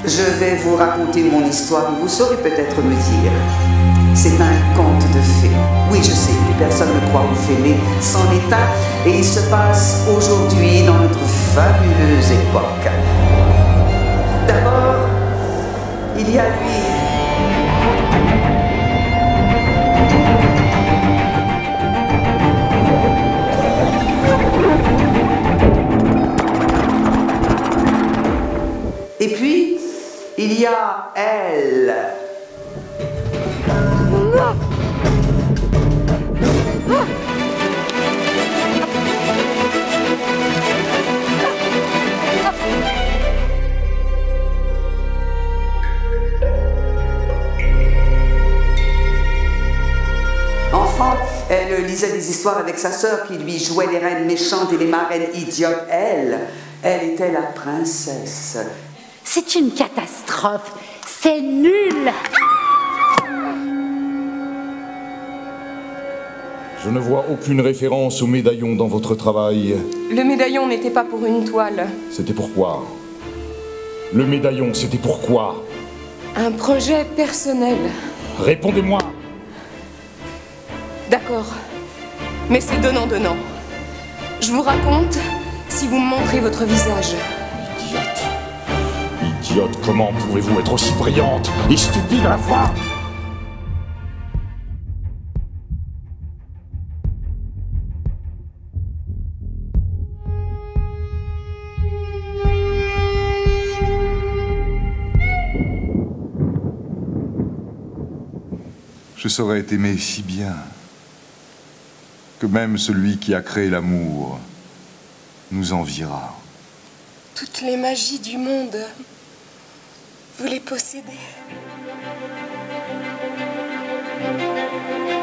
Je vais vous raconter mon histoire et vous saurez peut-être me dire. C'est un conte de fées. Oui, je sais, personne ne croit aux fées, mais c'en est un et il se passe aujourd'hui dans notre fabuleuse époque. D'abord, il y a lui. Et puis, il y a elle. Enfant, elle lisait des histoires avec sa sœur qui lui jouait les reines méchantes et les marraines idiotes. Elle était la princesse. C'est une catastrophe. C'est nul. Je ne vois aucune référence au médaillon dans votre travail. Le médaillon n'était pas pour une toile. C'était pourquoi? Le médaillon, c'était pourquoi? Un projet personnel. Répondez-moi! D'accord. Mais c'est donnant-donnant. Je vous raconte si vous me montrez votre visage. Idiote. Idiote, comment pouvez-vous être aussi brillante et stupide à la fois? Je saurais t'aimer si bien que même celui qui a créé l'amour nous enviera. Toutes les magies du monde, vous les possédez.